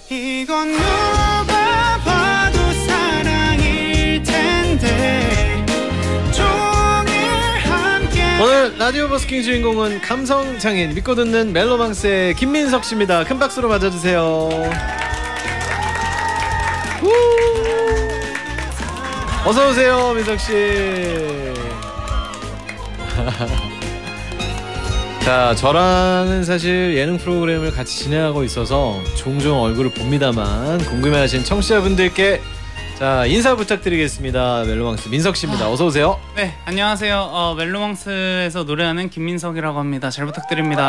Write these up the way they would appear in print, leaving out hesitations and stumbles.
이건 누가 봐도 사랑일 텐데 종일 함께. 오늘 라디오 버스킹 주인공은 감성 장인 믿고 듣는 멜로망스의 김민석 씨입니다. 큰 박수로 맞아주세요. 어서 오세요, 민석 씨. 자, 저랑은 사실 예능 프로그램을 같이 진행하고 있어서 종종 얼굴을 봅니다만 궁금해하신 청취자분들께 자, 인사 부탁드리겠습니다. 멜로망스 민석 씨입니다. 어서 오세요. 네, 안녕하세요. 멜로망스에서 노래하는 김민석이라고 합니다. 잘 부탁드립니다.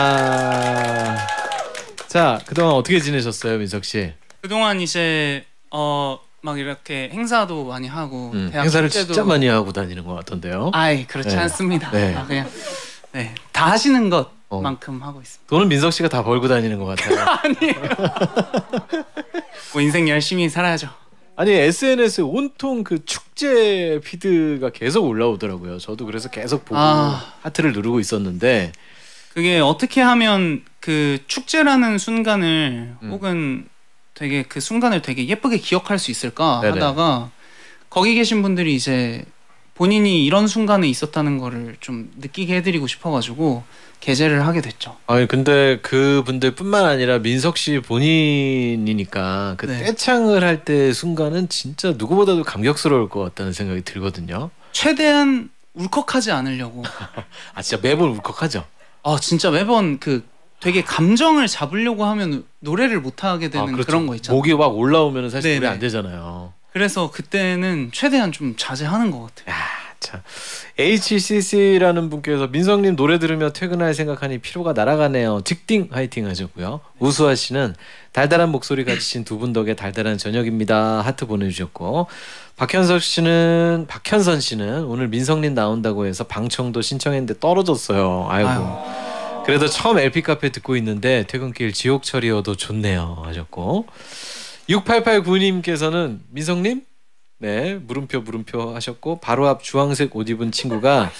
자, 그동안 어떻게 지내셨어요, 민석 씨? 그동안 이제 막 이렇게 행사도 많이 하고 대학 행사를 축제도... 진짜 많이 하고 다니는 것 같던데요. 아이, 그렇지 네. 않습니다. 네. 그냥 네, 다 하시는 것만큼 하고 있습니다. 돈은 민석 씨가 다 벌고 다니는 것 같아요. 아니에요. 뭐 인생 열심히 살아야죠. 아니, SNS에 온통 그 축제 피드가 계속 올라오더라고요. 저도 그래서 계속 보고 하트를 누르고 있었는데 그게 어떻게 하면 그 축제라는 순간을 혹은 되게 그 순간을 되게 예쁘게 기억할 수 있을까 네네. 하다가 거기 계신 분들이 이제 본인이 이런 순간에 있었다는 거를 좀 느끼게 해드리고 싶어가지고 게재를 하게 됐죠. 아니, 근데 그분들뿐만 아니라 민석 씨 본인이니까 그 네. 떼창을 할 때 순간은 진짜 누구보다도 감격스러울 것 같다는 생각이 들거든요. 최대한 울컥하지 않으려고. 아, 진짜 매번 울컥하죠? 진짜 매번 그 되게 감정을 잡으려고 하면 노래를 못 하게 되는 그렇죠. 그런 거 있잖아요. 목이 막 올라오면 사실 네네. 노래 안 되잖아요. 그래서 그때는 최대한 좀 자제하는 것 같아요. 자, HCC라는 분께서 민석님 노래 들으며 퇴근할 생각하니 피로가 날아가네요. 직딩 화이팅 하셨고요. 우수아 씨는 달달한 목소리 가지신 두 분 덕에 달달한 저녁입니다. 하트 보내주셨고, 박현선 씨는 오늘 민석님 나온다고 해서 방청도 신청했는데 떨어졌어요. 아이고. 그래도 처음 LP 카페 듣고 있는데 퇴근길 지옥철이어도 좋네요 하셨고, 6889님께서는 민석님? 네, 물음표 하셨고, 바로 앞 주황색 옷 입은 친구가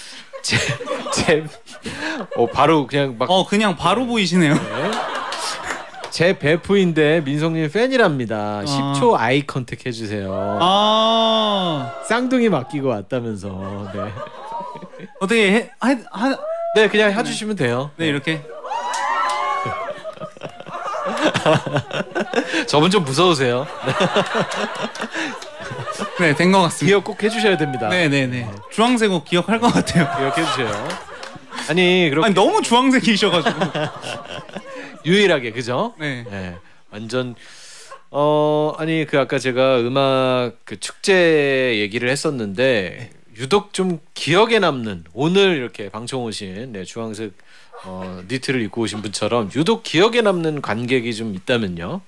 바로 그냥 막 그냥 바로 보이시네요. 네. 제 베프인데 민석님 팬이랍니다. 10초 아이 컨택 해주세요. 쌍둥이 맡기고 왔다면서. 네. 어떻게 네, 그냥 해주시면 돼요. 네, 이렇게. 저분 좀 무서우세요. 네, 된 것 같습니다. 기억 꼭 해주셔야 됩니다. 네네네. 주황색 옷 기억할 것 같아요. 기억해주세요. 아니, 그렇게 너무 주황색이셔가지고. 유일하게, 그죠? 네. 네, 완전 아니, 그 아까 제가 음악 그 축제 얘기를 했었는데 유독 좀 기억에 남는, 오늘 이렇게 방청 오신 주황색 니트를 입고 오신 분처럼 유독 기억에 남는 관객이 좀 있다면요?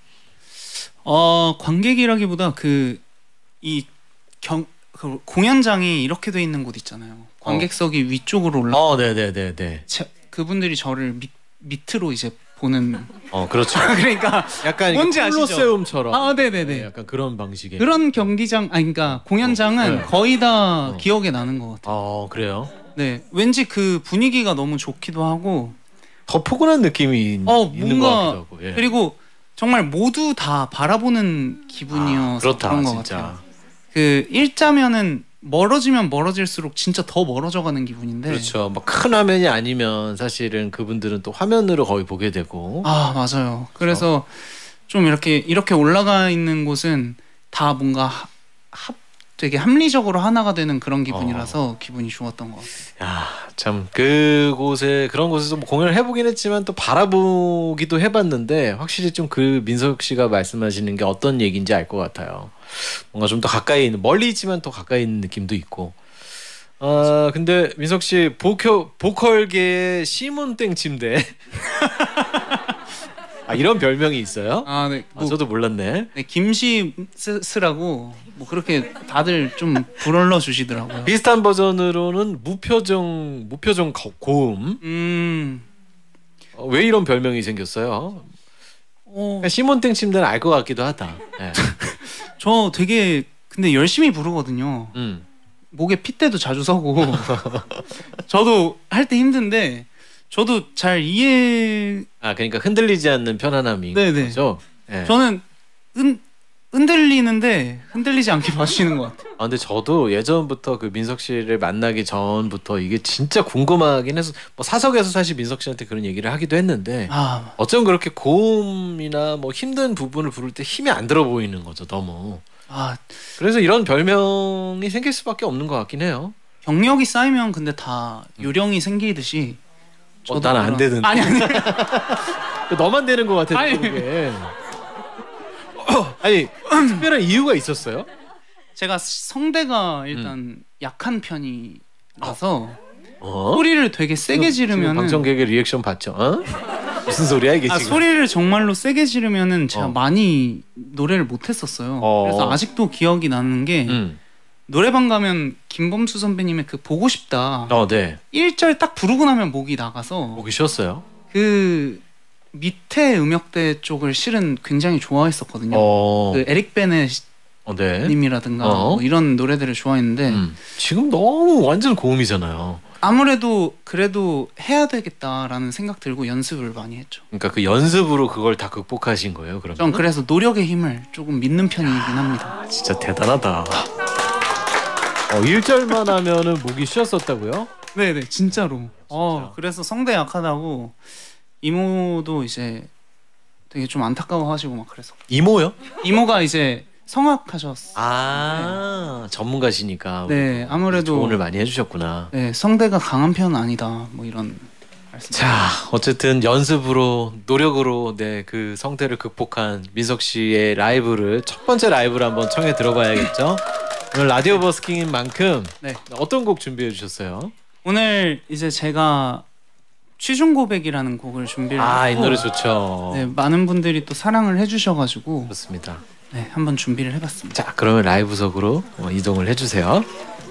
관객이라기보다 그 공연장이 이렇게 돼 있는 곳 있잖아요. 관객석이 위쪽으로 올라. 네네네네. 그분들이 저를 밑으로 이제 보는. 그렇죠. 그러니까 약간 뭔지 아시죠? 콜로세움처럼. 네네네. 네, 약간 그런 방식의. 그런 경기장, 그러니까 공연장은 네. 거의 다 기억에 나는 것 같아요. 그래요? 네, 왠지 그 분위기가 너무 좋기도 하고. 더 포근한 느낌이 있는 것 같기도 하고. 예. 그리고 정말 모두 다 바라보는 기분이어서 그렇다, 그런 것 진짜. 같아요. 그 일자면은 멀어지면 멀어질수록 진짜 더 멀어져가는 기분인데. 그렇죠. 막 큰 화면이 아니면 사실은 그분들은 또 화면으로 거의 보게 되고. 맞아요. 그래서 좀 이렇게 올라가 있는 곳은 다 뭔가 되게 합리적으로 하나가 되는 그런 기분이라서 기분이 좋았던 것 같아요. 야, 참 그런 곳에서 뭐 공연을 해보긴 했지만 또 바라보기도 해봤는데 확실히 좀 그 민석 씨가 말씀하시는 게 어떤 얘기인지 알 것 같아요. 뭔가 좀 더 가까이 있는, 멀리 있지만 더 가까이 있는 느낌도 있고. 근데 민석 씨 보컬계의 시몬땡 침대. 이런 별명이 있어요? 네. 저도 몰랐네. 네, 김시스라고 뭐 그렇게 다들 좀 불러 주시더라고요. 비슷한 버전으로는 무표정 고음. 왜 이런 별명이 생겼어요? 시몬땡 침대는 알 것 같기도 하다. 네. 저 되게 근데 열심히 부르거든요. 목에 핏대도 자주 서고. 저도 할 때 힘든데 저도 잘 이해. 그러니까 흔들리지 않는 편안함이 네네. 거죠. 네. 저는 흔들리는데 흔들리지 않게 봐주시는 것 같아요. 근데 저도 예전부터 그 민석 씨를 만나기 전부터 이게 진짜 궁금하긴 해서 뭐 사석에서 사실 민석 씨한테 그런 얘기를 하기도 했는데 어쩜 그렇게 고음이나 뭐 힘든 부분을 부를 때 힘이 안 들어 보이는 거죠, 너무. 그래서 이런 별명이 생길 수밖에 없는 것 같긴 해요. 경력이 쌓이면 근데 다 요령이 생기듯이. 난 안 되는데. 아니. 너만 되는 것 같아. 그게. 아니 특별한 이유가 있었어요? 제가 성대가 일단 약한 편이라서 소리를 되게 세게 지르면은 방청객의 리액션 봤죠? 무슨 소리야 이게 지금? 소리를 정말로 세게 지르면은 제가 많이 노래를 못했었어요. 그래서 아직도 기억이 나는 게 노래방 가면 김범수 선배님의 그 보고 싶다 1절 딱 부르고 나면 목이 나가서 목이 쉬었어요? 그 밑에 음역대 쪽을 실은 굉장히 좋아했었거든요. 그 에릭 베넷 님이라든가 뭐 이런 노래들을 좋아했는데 지금 너무 완전 고음이잖아요. 아무래도 그래도 해야 되겠다라는 생각 들고 연습을 많이 했죠. 그러니까 그 연습으로 그걸 다 극복하신 거예요, 그러면? 전 그래서 노력의 힘을 조금 믿는 편이긴 합니다. 진짜 대단하다. 1절만 하면은 목이 쉬었었다고요? 네네, 진짜로. 그래서 성대 약하다고 이모도 이제 되게 좀 안타까워하시고 막 그래서. 이모요? 이모가 이제 성악하셨어요. 전문가시니까. 네, 아무래도 조언을 많이 해주셨구나. 네, 성대가 강한 편은 아니다. 뭐 이런 말씀. 자, 어쨌든 연습으로 노력으로 그 성대를 극복한 민석 씨의 라이브를 첫 번째 라이브를 한번 청해 들어봐야겠죠. 오늘 라디오 버스킹인 만큼 어떤 곡 준비해 주셨어요? 오늘 이제 제가 취중 고백이라는 곡을 준비를 했고 이 노래 좋죠. 네, 많은 분들이 또 사랑을 해주셔가지고 그렇습니다. 네, 한번 준비를 해봤습니다. 자, 그러면 라이브석으로 이동을 해주세요.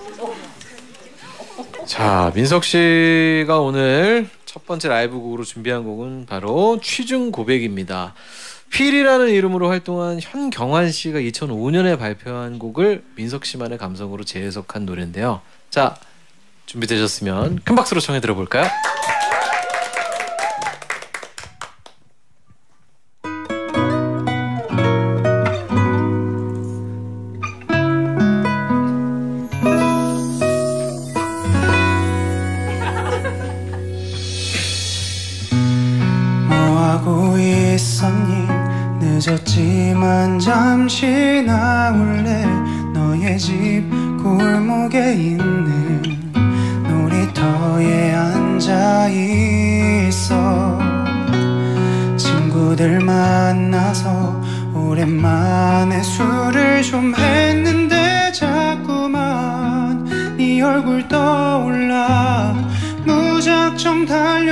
자, 민석 씨가 오늘 첫 번째 라이브 곡으로 준비한 곡은 바로 취중 고백입니다. 휠이라는 이름으로 활동한 현경환 씨가 2005년에 발표한 곡을 민석 씨만의 감성으로 재해석한 노래인데요. 자, 준비되셨으면 큰 박수로 청해 들어볼까요? 늦었지만 잠시 나올래. 너의 집 골목에 있는 놀이터에 앉아있어. 친구들 만나서 오랜만에 술을 좀 했는데 자꾸만 네 얼굴 떠올라 무작정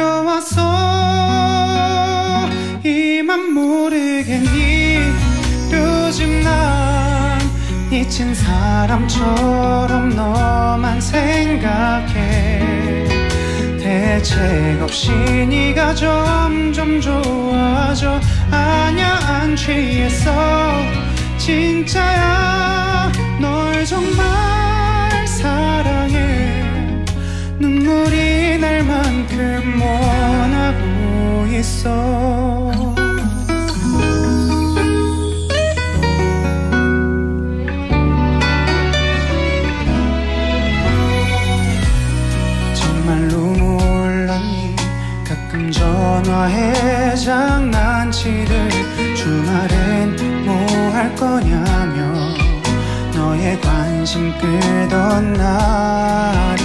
달려왔어. 이만 모르겠니 요즘 난 잊힌 사람처럼 너만 생각해. 대책 없이 네가 점점 좋아져. 아냐 안 취했어 진짜야. 널 정말 사랑해. 눈물이 날 만큼 원하고 있어. 정말로 몰랐니 가끔 전화해 장난치듯 주말엔 뭐 할 거냐며 너의 관심 끄던 날을.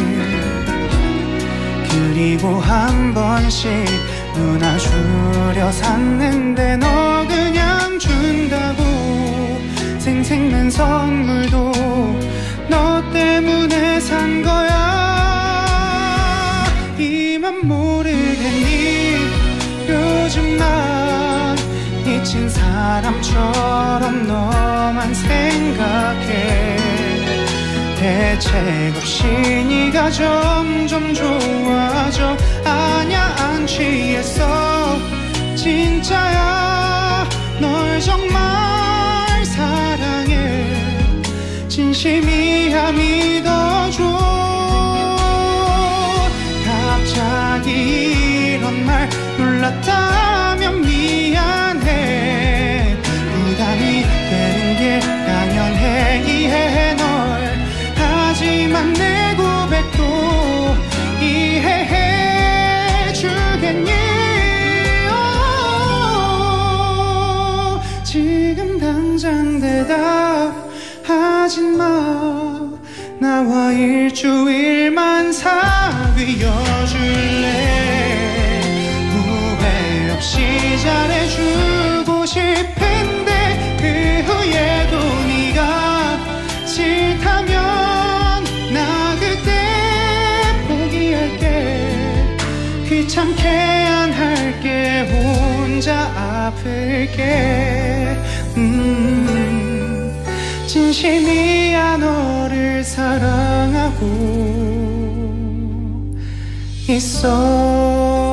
그리고 한 번씩 눈 아주려 샀는데 너 그냥 준다고. 생생낸 선물도 너 때문에 산 거야. 이만 모르겠니 요즘 난 잊힌 사람처럼 너만 생각해. 대책 없이 네가 점점 좋아져. 아냐 안 취했어 진짜야. 널 정말 사랑해. 진심이야 믿어줘. 갑자기 이런 말 놀랐다면 미안해. 지금 당장 대답하지 마. 나와 일주일만 사귀어줄래. 후회 없이 잘해주고 싶은데 그 후에도 네가 싫다면 나 그때 포기할게. 귀찮게 안 할게. 혼자 아플게. 진심이야 너를 사랑하고 있어.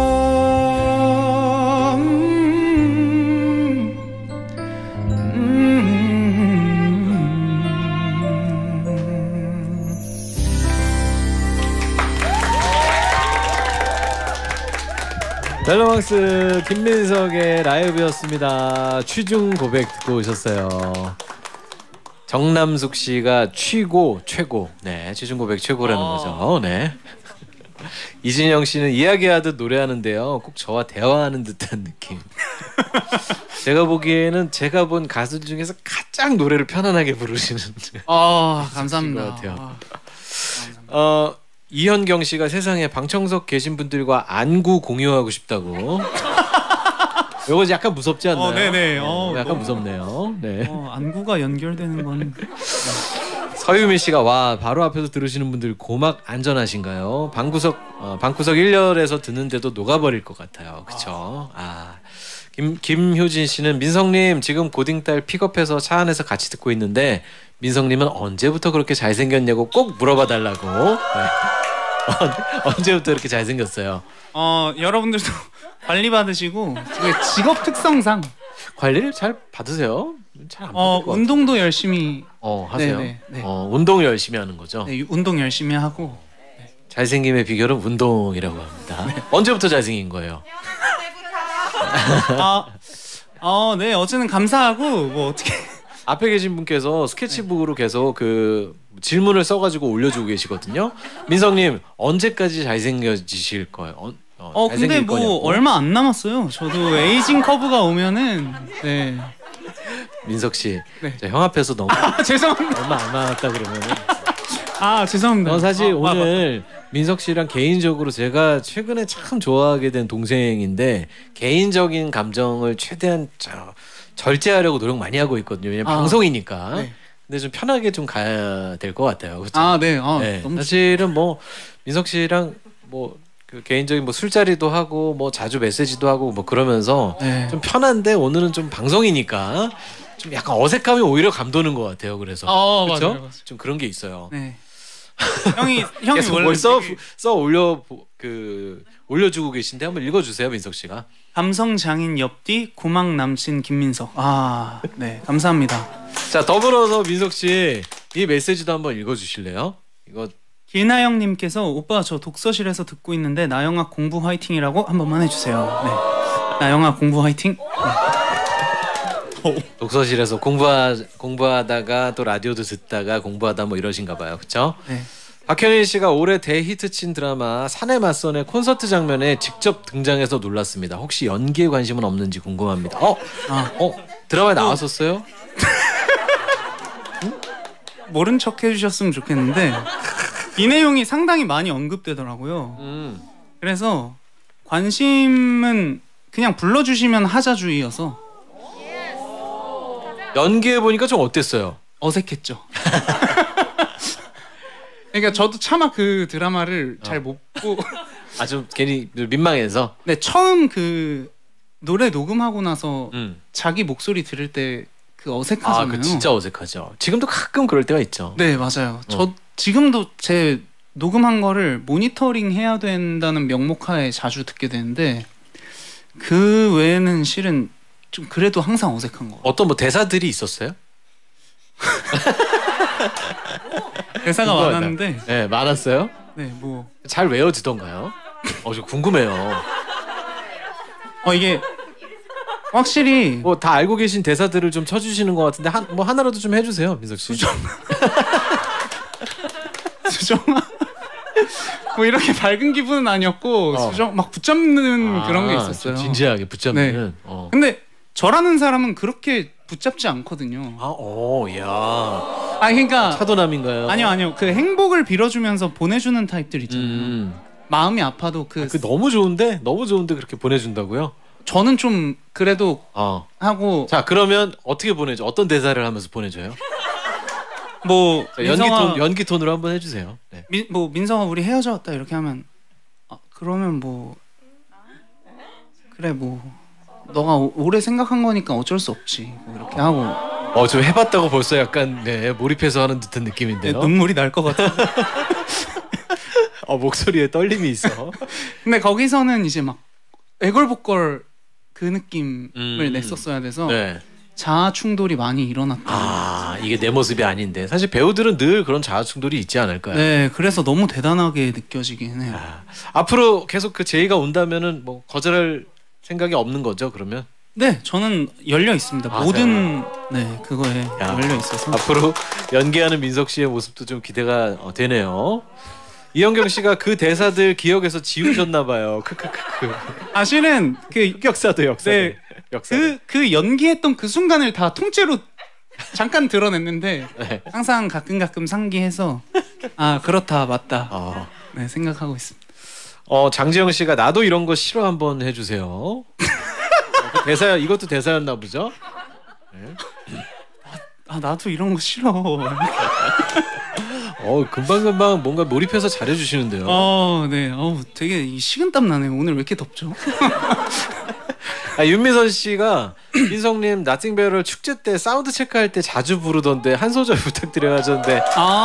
멜로망스 김민석의 라이브였습니다. 취중 고백 듣고 오셨어요. 정남숙 씨가 취고 최고. 네, 취중 고백 최고라는 거죠. 네. 이진영 씨는 이야기하듯 노래하는데요. 꼭 저와 대화하는 듯한 느낌. 제가 보기에는 제가 본 가수들 중에서 가장 노래를 편안하게 부르시는. 감사합니다. 것 같아요. 이현경 씨가 세상에 방청석 계신 분들과 안구 공유하고 싶다고. 이거 약간 무섭지 않나요? 네네. 약간 무섭네요. 네. 안구가 연결되는 건. 서유미 씨가 와 바로 앞에서 들으시는 분들 고막 안전하신가요? 방구석 1열에서 듣는데도 녹아버릴 것 같아요. 그렇죠? 김효진 씨는 민성님 지금 고딩딸 픽업해서 차 안에서 같이 듣고 있는데 민성님은 언제부터 그렇게 잘생겼냐고 꼭 물어봐 달라고. 네. 언제부터 이렇게 잘생겼어요? 여러분들도 관리 받으시고 직업 특성상 관리를 잘 받으세요? 잘 안 받을 것 같아요. 운동도 열심히 하세요. 네. 운동을 열심히 하는 거죠. 네, 운동 열심히 하고. 네. 잘생김의 비결은 운동이라고 합니다. 네. 언제부터 잘생긴 거예요? 네, 어제는 감사하고 뭐 어떻게. 앞에 계신 분께서 스케치북으로 계속 그 질문을 써가지고 올려주고 계시거든요. 민성님 언제까지 잘생겨지실 거예요? 근데 뭐 거냐고? 얼마 안 남았어요. 저도 에이징 커브가 오면은. 네. 민석 씨, 네. 형 앞에서 너무 죄송합니다. 얼마 안 남았다 그러면. 죄송합니다. 사실 오늘 민석 씨랑 개인적으로 제가 최근에 참 좋아하게 된 동생인데 개인적인 감정을 최대한 절제하려고 노력 많이 하고 있거든요. 왜냐면 방송이니까. 네. 근데 좀 편하게 좀 가야 될 것 같아요. 그렇죠? 네. 네. 너무 사실은 뭐 민석 씨랑 뭐 그 개인적인 뭐 술자리도 하고 뭐 자주 메시지도 하고 뭐 그러면서 좀 편한데 오늘은 좀 방송이니까 좀 약간 어색함이 오히려 감도는 것 같아요. 그래서 그렇죠? 맞아요. 좀 그런 게 있어요. 네. 형이 원래 써 올려주고 계신데 한번 읽어주세요, 민석 씨가. 감성 장인 옆뒤 고막 남친 김민석. 네, 감사합니다. 자, 더불어서 민석 씨 이 메시지도 한번 읽어주실래요? 이거 길나영님께서 오빠 저 독서실에서 듣고 있는데 나영아 공부 화이팅이라고 한 번만 해주세요. 네, 나영아 공부 화이팅. 네. 독서실에서 공부하다가 또 라디오도 듣다가 공부하다 뭐 이러신가 봐요, 그렇죠? 네. 박현일 씨가 올해 대히트친 드라마 산의 맞선의 콘서트 장면에 직접 등장해서 놀랐습니다. 혹시 연기에 관심은 없는지 궁금합니다. 드라마에 나왔었어요? 모른 척 해주셨으면 좋겠는데 이 내용이 상당히 많이 언급되더라고요. 그래서 관심은 그냥 불러주시면 하자주의여서. 연기해보니까 좀 어땠어요? 어색했죠. 그러니까 저도 차마 그 드라마를 잘 못 보고 좀 괜히 민망해서. 네, 처음 그 노래 녹음하고 나서 자기 목소리 들을 때 그 어색하잖아요. 그 진짜 어색하죠. 지금도 가끔 그럴 때가 있죠. 네, 맞아요. 저 지금도 제 녹음한 거를 모니터링 해야 된다는 명목하에 자주 듣게 되는데 그 외에는 실은 좀 그래도 항상 어색한 거. 어떤 뭐 대사들이 있었어요? 대사가 많았는데. 네, 많았어요? 네, 뭐 잘 외워지던가요? 저 궁금해요. 이게 확실히 뭐 다 알고 계신 대사들을 좀 쳐주시는 것 같은데 뭐 하나라도 좀 해주세요, 민석 씨. 수정아. 뭐 이렇게 밝은 기분은 아니었고 수정 막 붙잡는 그런 게 있었어요. 진지하게 붙잡는. 네. 근데 저라는 사람은 그렇게 붙잡지 않거든요. 야. 그러니까 차도남인가요? 아니요. 그 행복을 빌어주면서 보내주는 타입들 있잖아요. 마음이 아파도 그 너무 좋은데 그렇게 보내준다고요? 저는 좀 그래도 하고. 자, 그러면 어떻게 보내죠? 어떤 대사를 하면서 보내줘요? 뭐 연기 톤으로 한번 해주세요. 네. 민성아 우리 헤어졌다 이렇게 하면 그러면 뭐 그래 뭐 너가 오래 생각한 거니까 어쩔 수 없지 뭐 이렇게 하고. 좀 해봤다고 벌써 약간 몰입해서 하는 듯한 느낌인데요. 눈물이 날 것 같아. 목소리에 떨림이 있어. 근데 거기서는 이제 막 애걸복걸 그 느낌을 냈었어야 돼서 자아 충돌이 많이 일어났다. 이게 내 모습이 아닌데 사실 배우들은 늘 그런 자아 충돌이 있지 않을까요? 네, 그래서 너무 대단하게 느껴지긴 해요. 앞으로 계속 그 제의가 온다면은 뭐 거절할 생각이 없는 거죠, 그러면? 네, 저는 열려 있습니다. 모든 그거에 열려 있어서. 앞으로 연기하는 민석 씨의 모습도 좀 기대가 되네요. 이현경 씨가 그 대사들 기억에서 지우셨나 봐요. 실은 그 역사도 그 연기했던 그 순간을 다 통째로 잠깐 드러냈는데 항상 가끔 상기해서 그렇다 맞다 생각하고 있습니다. 장지영 씨가 나도 이런 거 싫어 한번 해주세요. 대사 이것도 대사였나 보죠? 네. 나도 이런 거 싫어. 금방 뭔가 몰입해서 잘해주시는데요. 네. 되게 식은땀 나네요. 오늘 왜 이렇게 덥죠? 윤미선 씨가 민성님 나띵베럴 축제 때 사운드 체크할 때 자주 부르던데 한 소절 부탁드려요 하셨는데.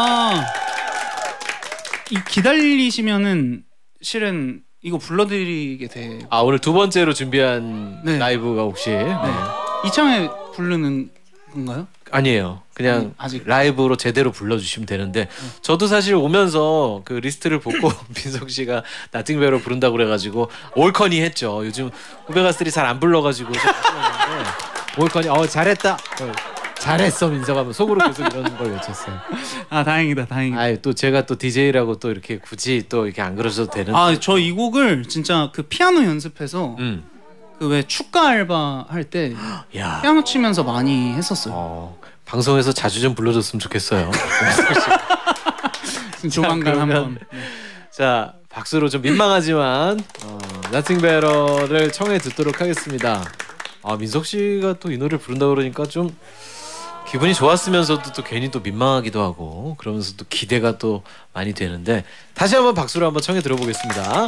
이 기다리시면은 실은 이거 불러드리게 돼. 오늘 두 번째로 준비한 라이브가 혹시 이참에 부르는 건가요? 아니에요. 그냥 아직 라이브로 제대로 불러주시면 되는데 저도 사실 오면서 그 리스트를 보고 민석 씨가 나띵베럴 부른다고 그래가지고 올커니 했죠. 요즘 후배 가수들이 잘 안 불러가지고 올커니 잘했다. 잘했어 민석 하면 속으로 계속 이런 걸 외쳤어요. 다행이다. 또 제가 또 DJ라고 또 이렇게 굳이 또 이렇게 안 그러셔도 되는. 저 이 곡을 진짜 그 피아노 연습해서 그 왜 축가 알바 할 때 피아노 치면서 많이 했었어요. 방송에서 자주 좀 불러줬으면 좋겠어요. 조만간 한번. 자, 박수로 좀 민망하지만 나팅베럴을 청해 듣도록 하겠습니다. 민석 씨가 또 이 노래를 부른다 그러니까 좀 기분이 좋았으면서도 또 괜히 또 민망하기도 하고 그러면서 또 기대가 또 많이 되는데 다시 한번 박수로 한번 청해 들어보겠습니다.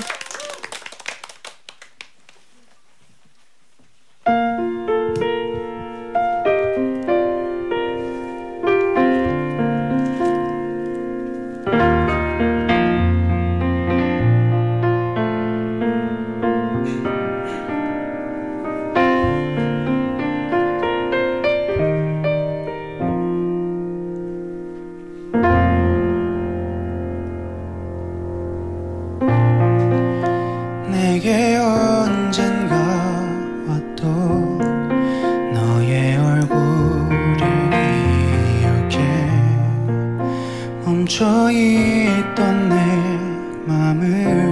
멈춰있던 내 맘을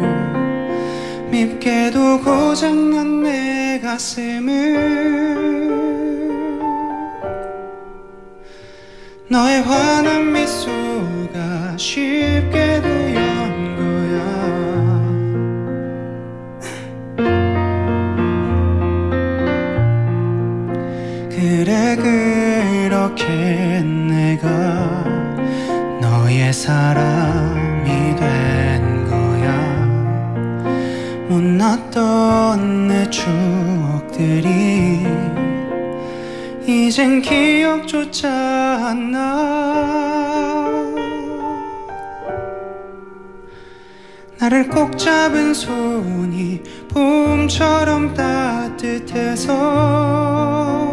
밉게도 고장난 내 가슴을 너의 환한 미소가 쉽게도 연 거야. 그래 그렇게 내가 너의 사람이 된 거야. 못났던 내 추억들이 이젠 기억조차 안 나. 나를 꼭 잡은 손이 봄처럼 따뜻해서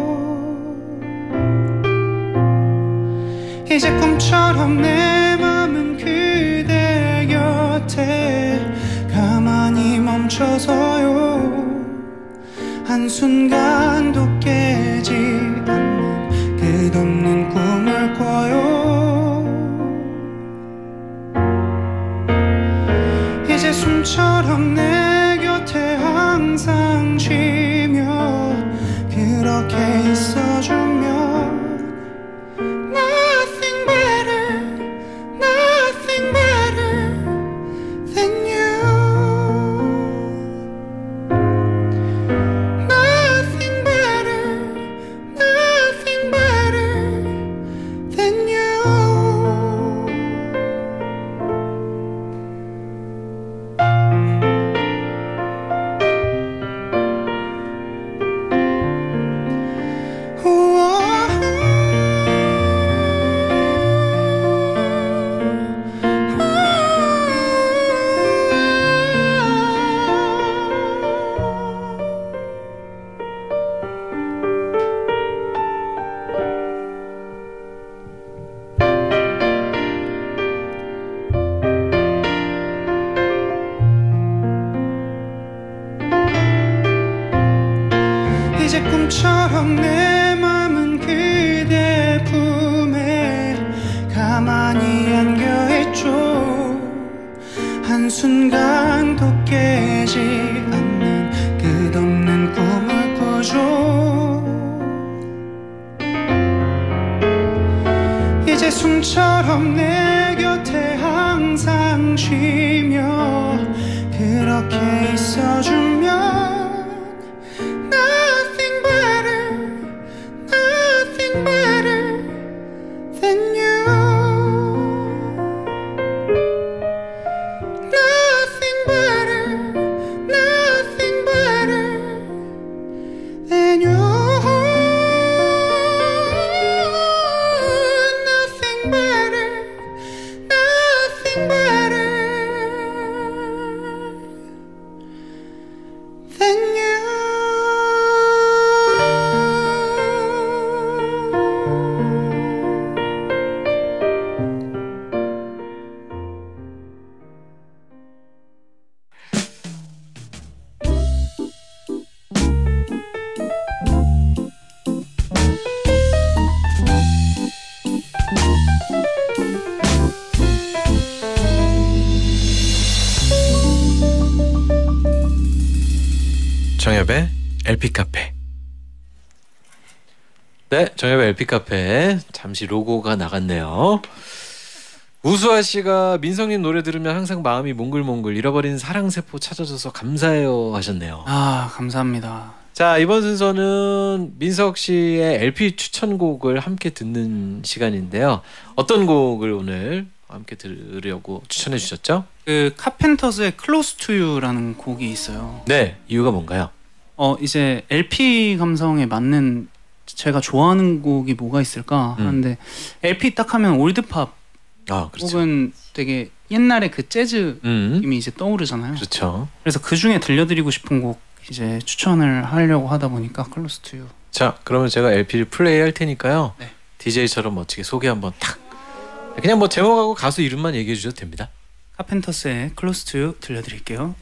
이제 꿈처럼 내 맘은 그대 곁에 가만히 멈춰서요. 한순간도 깨지 않는 끝없는 꿈을 꿔요. 이제 숨처럼 내 곁에 항상 쉬며 그렇게 있어주며 숨처럼 내 곁에 항상 쉬며 그렇게 있어주면 Nothing better than you Nothing better than you 정엽의 LP카페. 네, 정엽의 LP카페. 잠시 로고가 나갔네요. 우수아 씨가 민성님 노래 들으면 항상 마음이 몽글몽글 잃어버린 사랑세포 찾아줘서 감사해요 하셨네요. 아, 감사합니다. 자, 이번 순서는 민석 씨의 LP 추천곡을 함께 듣는 시간인데요. 어떤 곡을 오늘 함께 들으려고 추천해 주셨죠? 그 카펜터스의 Close to You라는 곡이 있어요. 네, 이유가 뭔가요? 이제 LP 감성에 맞는 제가 좋아하는 곡이 뭐가 있을까 하는데 LP 딱 하면 올드팝 그렇죠. 혹은 되게 옛날에 그 재즈 느낌이 이제 떠오르잖아요. 그렇죠. 그래서 그 중에 들려드리고 싶은 곡 이제 추천을 하려고 하다 보니까 Close to You. 자, 그러면 제가 LP를 플레이할 테니까요. 네. DJ처럼 멋지게 소개 한번 탁. 그냥 뭐 제목하고 가수 이름만 얘기해 주셔도 됩니다. 카펜터스의 Close to You 들려드릴게요.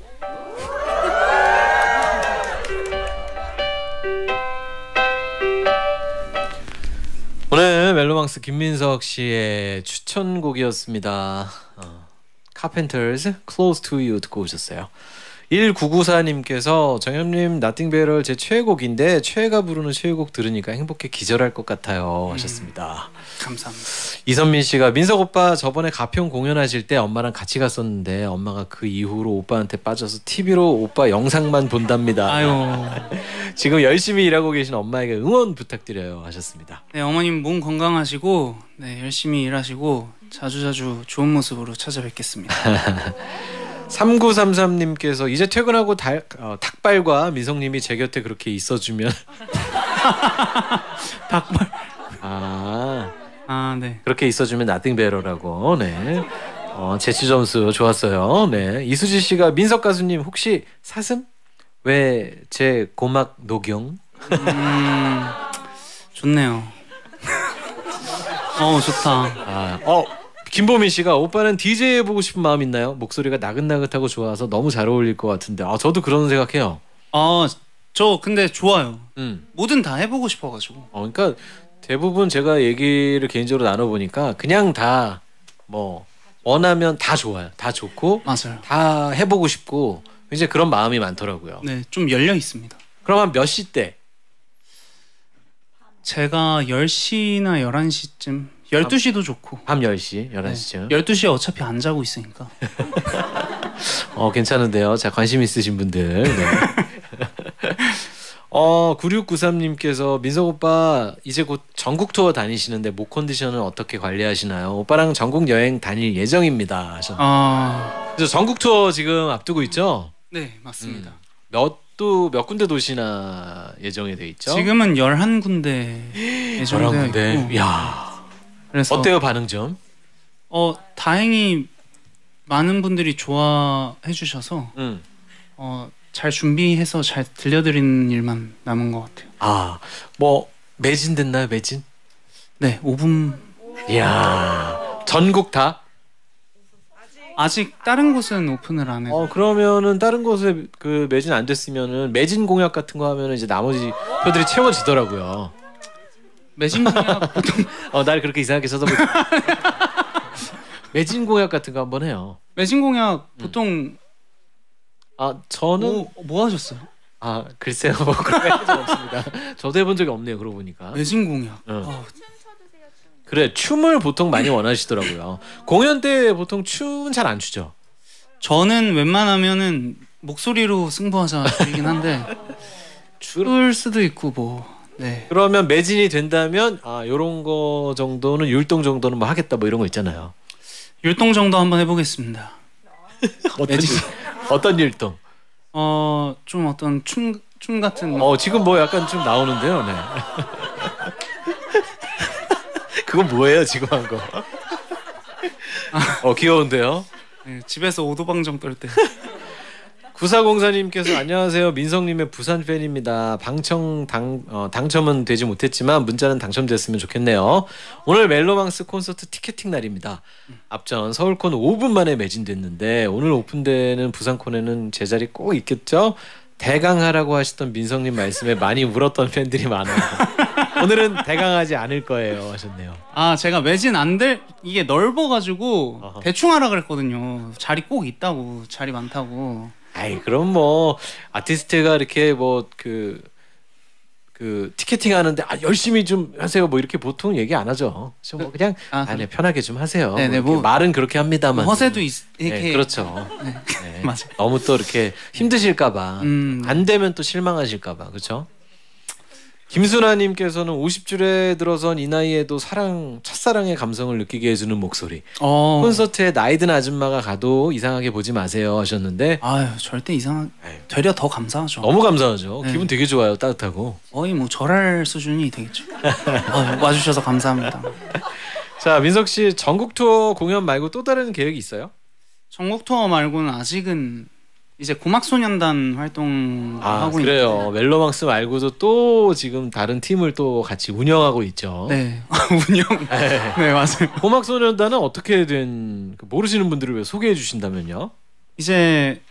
오늘 멜로망스 김민석 씨의 추천곡이었습니다. 카펜터스 Close to You 듣고 오셨어요. 1994님께서 정엽님 Nothing Better 제 최애곡인데 최애가 부르는 최애곡 들으니까 행복해 기절할 것 같아요 하셨습니다. 감사합니다. 이선민 씨가 민석 오빠 저번에 가평 공연하실 때 엄마랑 같이 갔었는데 엄마가 그 이후로 오빠한테 빠져서 TV로 오빠 영상만 본답니다. 아유. 지금 열심히 일하고 계신 엄마에게 응원 부탁드려요 하셨습니다. 네, 어머님 몸 건강하시고 네, 열심히 일하시고 자주자주 좋은 모습으로 찾아뵙겠습니다. 3933님께서 이제 퇴근하고 닭발과 민성님이 제 곁에 그렇게 있어주면 닭발. 네. 그렇게 있어주면 Nothing Better라고. 네. 제치 점수 좋았어요. 네. 이수지 씨가 민석 가수님 혹시 사슴? 왜 제 고막 녹용? 좋네요. 좋다. 김보민 씨가 오빠는 DJ 해보고 싶은 마음 있나요? 목소리가 나긋나긋하고 좋아서 너무 잘 어울릴 것 같은데. 저도 그런 생각해요. 저 근데 좋아요. 뭐든 다 해보고 싶어가지고. 그러니까 대부분 제가 얘기를 개인적으로 나눠보니까 그냥 다 뭐 원하면 다 좋아요. 다 좋고 맞아요. 다 해보고 싶고 이제 그런 마음이 많더라고요. 네, 좀 열려 있습니다. 그럼 몇 시 때? 제가 10시나 11시쯤 12시도 좋고 밤 10시, 11시쯤 네, 12시에 어차피 안 자고 있으니까 괜찮은데요. 자, 관심 있으신 분들 네. 9693님께서 민석 오빠 이제 곧 전국 투어 다니시는데 목 컨디션은 어떻게 관리하시나요? 오빠랑 전국 여행 다닐 예정입니다 하셨네요. 그래서 전국 투어 지금 앞두고 있죠? 네, 맞습니다. 몇 군데 도시나 예정이 돼 있죠? 지금은 11군데 예정되어 있고. 이야. 그래서 어때요, 반응 좀? 다행히 많은 분들이 좋아해 주셔서 잘 준비해서 잘 들려드리는 일만 남은 것 같아요. 뭐 매진 됐나요, 매진? 네, 5분. 이야, 전국 다? 아직 다른 곳은 오픈을 안 해요. 그러면은 다른 곳에 그 매진 안 됐으면은 매진 공약 같은 거 하면은 이제 나머지 표들이 채워지더라고요. 매진 공약 보통 날 그렇게 이상하게 쳐다보지. 매진 공약 같은 거 한번 해요. 매진 공약 보통 저는 뭐 하셨어요? 글쎄요, 그런 적 없습니다. 저도 해본 적이 없네요. 그러고 보니까 매진 공약. 그래 춤을 보통 많이 원하시더라고요. 공연 때 보통 춤은 잘 안 추죠? 저는 웬만하면은 목소리로 승부하자 이긴 한데 출 수도 있고 뭐. 네. 그러면 매진이 된다면 요런 거 정도는 율동 정도는 뭐 하겠다 뭐 이런 거 있잖아요. 율동 정도 한번 해보겠습니다. 어떤 율동? 좀 어떤 춤 같은. 지금 뭐 약간 좀 나오는데요. 네. 그건 뭐예요 지금 한 거? 귀여운데요. 네, 집에서 오도방정 떨 때. 9404님께서 안녕하세요. 민성님의 부산 팬입니다. 당첨은 되지 못했지만 문자는 당첨됐으면 좋겠네요. 오늘 멜로망스 콘서트 티켓팅 날입니다. 앞전 서울콘 5분 만에 매진됐는데 오늘 오픈되는 부산콘에는 제 자리 꼭 있겠죠? 대강하라고 하시던 민성님 말씀에 많이 울었던 팬들이 많아요. 오늘은 대강하지 않을 거예요 하셨네요. 제가 매진 이게 넓어가지고 대충 하라 그랬거든요. 자리 꼭 있다고, 자리 많다고. 그럼 뭐 아티스트가 이렇게 뭐 티켓팅 하는데 열심히 좀 하세요 뭐 이렇게 보통 얘기 안 하죠. 뭐 그냥 네, 편하게 좀 하세요. 네네, 뭐 말은 그렇게 합니다만 허세도 이렇게. 네, 그렇죠. 네. 네. 맞아요. 너무 또 이렇게 힘드실까봐 안 되면 또 실망하실까봐 그렇죠. 김순아님께서는 50줄에 들어선 이 나이에도 첫사랑의 감성을 느끼게 해주는 목소리. 콘서트에 나이든 아줌마가 가도 이상하게 보지 마세요 하셨는데. 절대 되려 더 감사하죠. 너무 감사하죠. 네. 기분 되게 좋아요. 따뜻하고. 거의 뭐 절할 수준이 되겠죠. 와주셔서 감사합니다. 자, 민석 씨 전국 투어 공연 말고 또 다른 계획이 있어요? 전국 투어 말고는 아직은 이제 고막소년단 활동하고 그래요. 있는데. 멜로망스 말고도 또 지금 다른 팀을 또 같이 운영하고 있죠. 네. 운영. 네, 맞아요. 고막소년단은 어떻게 된 모르시는 분들을 위해 소개해 주신다면요. 이제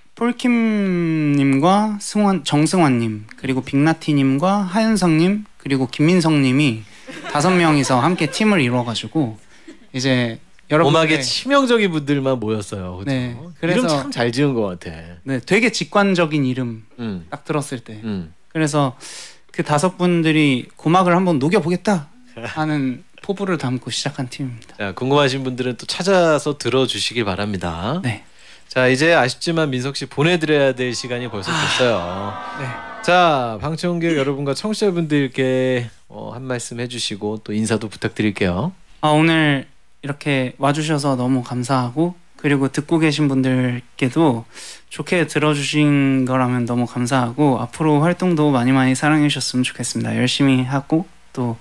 폴킴님과 정승환님 그리고 빅나티님과 하윤성님 그리고 김민성님이 5명이서 함께 팀을 이루어가지고 이제 음악에 치명적인 분들만 모였어요. 그렇죠? 네, 그래서 이름 참 잘 지은 것 같아. 네, 되게 직관적인 이름 딱 들었을 때. 그래서 그 5분들이 고막을 한번 녹여보겠다 하는 포부를 담고 시작한 팀입니다. 자, 궁금하신 분들은 또 찾아서 들어주시길 바랍니다. 네. 자, 이제 아쉽지만 민석 씨 보내드려야 될 시간이 벌써 됐어요. 네. 자, 방청객 여러분과 청취자분들께 한 말씀 해주시고 또 인사도 부탁드릴게요. 오늘 이렇게 와주셔서 너무 감사하고 그리고 듣고 계신 분들께도 좋게 들어주신 거라면 너무 감사하고 앞으로 활동도 많이 사랑해 주셨으면 좋겠습니다. 열심히 하고 또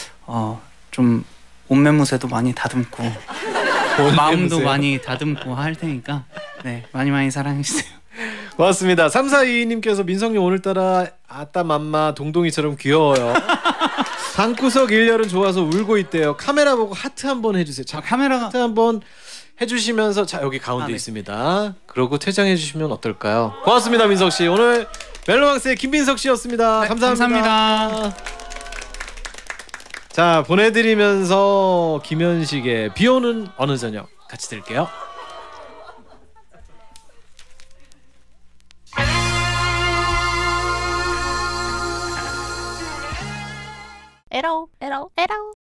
좀 옷매무새도 많이 다듬고 마음도 많이 다듬고 할 테니까 네, 많이 사랑해 주세요. 고맙습니다. 3422님께서 민성님 오늘따라 아따 맘마 동동이처럼 귀여워요. 방구석 일렬은 좋아서 울고 있대요. 카메라 보고 하트 한번 해주세요. 자, 카메라가 하트 한번 해주시면서 자 여기 가운데 네. 있습니다. 그러고 퇴장해 주시면 어떨까요? 고맙습니다 민석 씨. 오늘 멜로망스의 김민석 씨였습니다. 네, 감사합니다. 자 보내드리면서 김현식의 비오는 어느 저녁 같이 들을게요. 에러